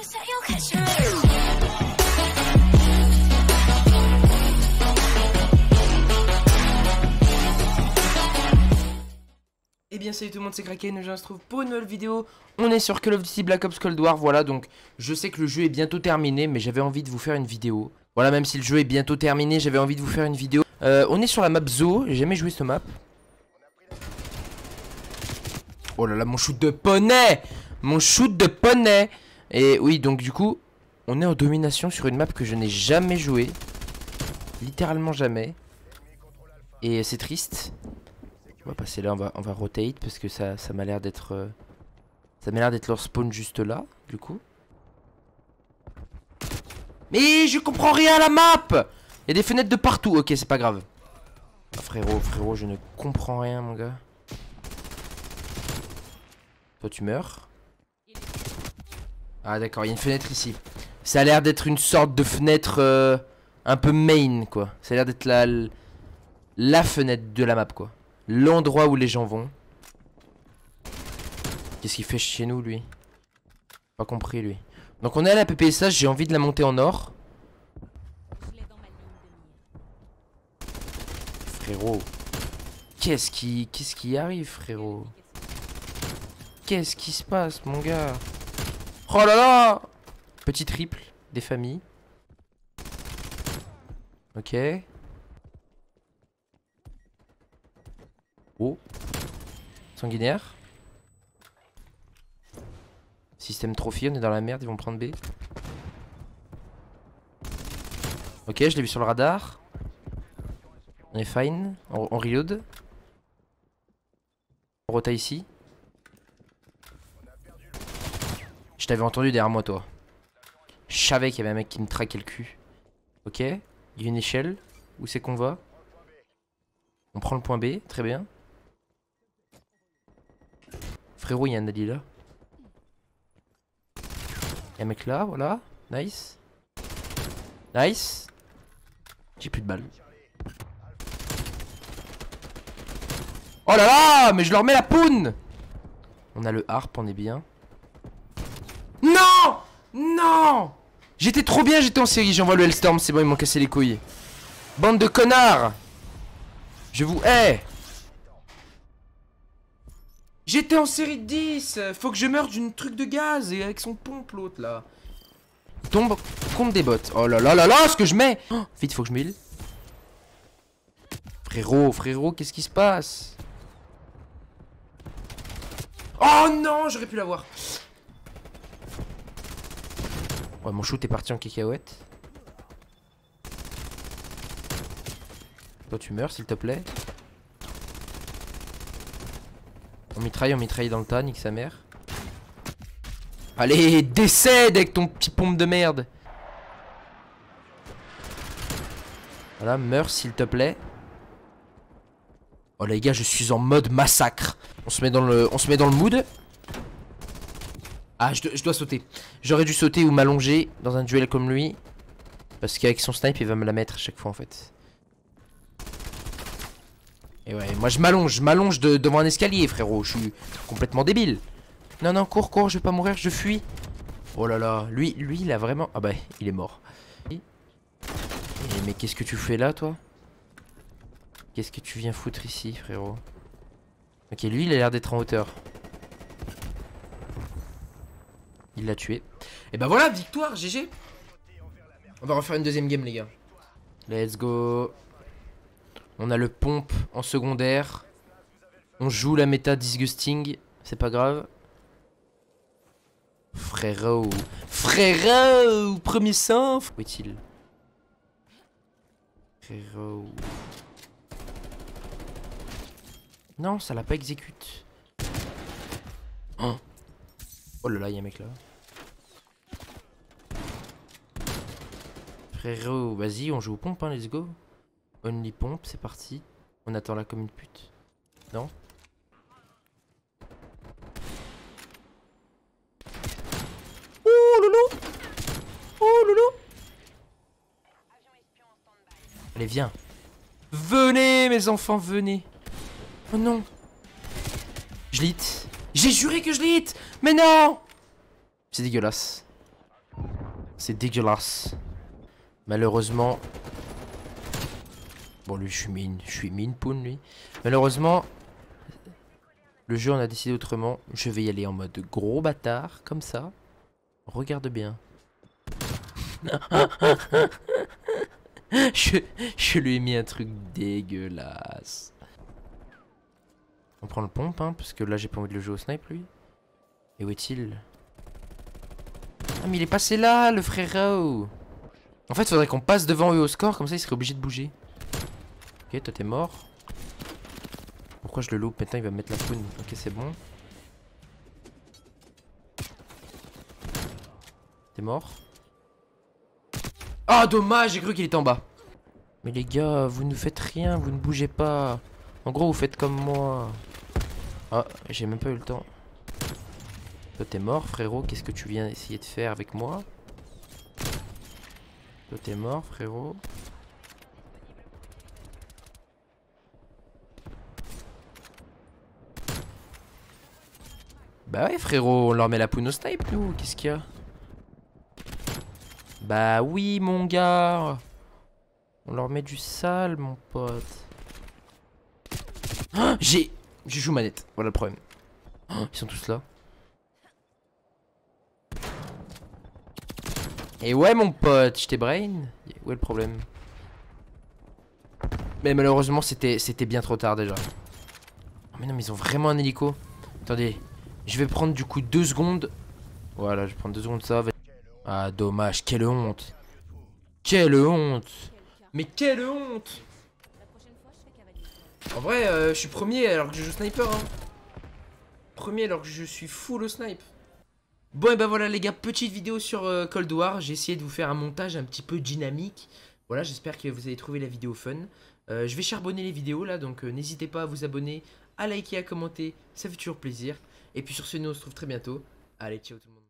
Eh bien salut tout le monde, c'est Kraken, je se trouve pour une nouvelle vidéo. On est sur Call of Duty Black Ops Cold War, voilà, donc je sais que le jeu est bientôt terminé, mais j'avais envie de vous faire une vidéo. Voilà, même si le jeu est bientôt terminé, j'avais envie de vous faire une vidéo. On est sur la map Zoo, j'ai jamais joué cette map. Oh là là, mon shoot de poney! Mon shoot de poney! Et oui, donc du coup, on est en domination sur une map que je n'ai jamais joué. Littéralement jamais. Et c'est triste. On va passer là, on va rotate parce que ça m'a l'air d'être... ça m'a l'air d'être leur spawn juste là, du coup. Mais je comprends rien à la map! Il y a des fenêtres de partout. Ok, c'est pas grave. Ah, frérot, je ne comprends rien, mon gars. Toi, tu meurs. Ah, d'accord, il y a une fenêtre ici. Ça a l'air d'être une sorte de fenêtre un peu main, quoi. Ça a l'air d'être la fenêtre de la map, quoi. L'endroit où les gens vont. Qu'est-ce qu'il fait chez nous, lui? Pas compris, lui. Donc on est à la PPSH, j'ai envie de la monter en or. Frérot. Qu'est-ce qui arrive, frérot? Qu'est-ce qui se passe, mon gars? Oh là là! Petit triple des familles. Ok. Oh. Sanguinaire. Système trophy, on est dans la merde, ils vont prendre B. Ok, je l'ai vu sur le radar. On est fine, on reload. On rota ici. Je t'avais entendu derrière moi, toi. Je savais qu'il y avait un mec qui me traquait le cul. Ok, il y a une échelle. Où c'est qu'on va? On prend le point B, très bien. Frérot, il y a un allié là. Il y a un mec là, voilà. Nice. Nice. J'ai plus de balles. Oh là là, mais je leur mets la poune. On a le harp, on est bien. Non! Non! J'étais trop bien, j'étais en série, j'envoie le Hellstorm, c'est bon, ils m'ont cassé les couilles. Bande de connards! Je vous hais! J'étais en série de 10! Faut que je meure d'une truc de gaz et avec son pompe l'autre là. Il tombe contre des bottes. Oh là là là là, ce que je mets! Oh, vite, faut que je me heal. Frérot, qu'est-ce qui se passe? Oh non, j'aurais pu l'avoir. Ouais, mon shoot est parti en cacahuète. Toi, tu meurs, s'il te plaît. On mitraille dans le tas, nique sa mère. Allez, décède avec ton petit pompe de merde. Voilà, meurs, s'il te plaît. Oh les gars, je suis en mode massacre. On se met dans le mood. Ah, je dois sauter. J'aurais dû sauter ou m'allonger dans un duel comme lui. Parce qu'avec son snipe, il va me la mettre à chaque fois en fait. Et ouais, moi je m'allonge devant un escalier, frérot. Je suis complètement débile. Non, cours, je vais pas mourir, je fuis. Oh là là, lui, il a vraiment... Ah bah, il est mort. Mais qu'est-ce que tu fais là, toi? Qu'est-ce que tu viens foutre ici, frérot? Ok, lui, il a l'air d'être en hauteur. Il l'a tué. Et bah voilà, victoire, GG. On va refaire une deuxième game, les gars. Let's go. On a le pompe en secondaire. On joue la méta disgusting. C'est pas grave. Frérot. Premier sang. Où est-il? Frérot. Non, ça l'a pas exécute. Oh là là, y'a un mec là. Frérot, vas-y, on joue aux pompes, hein, let's go. Only pompe, c'est parti. On attend là comme une pute. Non? Oh loulou! Oh loulou! Allez, viens. Venez, mes enfants, venez. Oh non. Je lit. J'ai juré que je lit. Mais non. C'est dégueulasse. C'est dégueulasse. Malheureusement. Bon, lui, je suis mine poune, lui. Malheureusement, le jeu en a décidé autrement. Je vais y aller en mode gros bâtard, comme ça. Regarde bien. je lui ai mis un truc dégueulasse. On prend le pompe, hein, parce que là, j'ai pas envie de le jouer au snipe, lui. Et où est-il? Ah, mais il est passé là, le frérot. En fait, faudrait qu'on passe devant eux au score, comme ça, il serait obligé de bouger. Ok, toi, t'es mort. Pourquoi je le loupe? Maintenant, il va me mettre la poune. Ok, c'est bon. T'es mort. Ah, dommage, j'ai cru qu'il était en bas. Mais les gars, vous ne faites rien, vous ne bougez pas. En gros, vous faites comme moi. Ah, j'ai même pas eu le temps. Toi, t'es mort, frérot. Qu'est-ce que tu viens essayer de faire avec moi? Toi, t'es mort, frérot. Bah ouais, frérot, on leur met la poune au snipe, nous. Qu'est-ce qu'il y a? Bah oui, mon gars. On leur met du sale, mon pote. Ah, je joue manette. Voilà le problème. Oh, ils sont tous là. Et ouais, mon pote, je t'ai brain. Où est le problème? Mais malheureusement, c'était bien trop tard déjà. Oh, mais non, mais ils ont vraiment un hélico. Attendez, je vais prendre du coup 2 secondes. Voilà, je vais prendre 2 secondes ça. Ah, dommage, quelle honte. Quelle honte. Mais quelle honte. En vrai, je suis premier alors que je joue sniper, hein. Premier alors que je suis full au snipe. Bon, et ben voilà les gars, petite vidéo sur Cold War. J'ai essayé de vous faire un montage un petit peu dynamique. Voilà, j'espère que vous avez trouvé la vidéo fun. Je vais charbonner les vidéos là, donc n'hésitez pas à vous abonner, à liker, à commenter, ça fait toujours plaisir. Et puis sur ce, nous on se retrouve très bientôt. Allez, ciao tout le monde.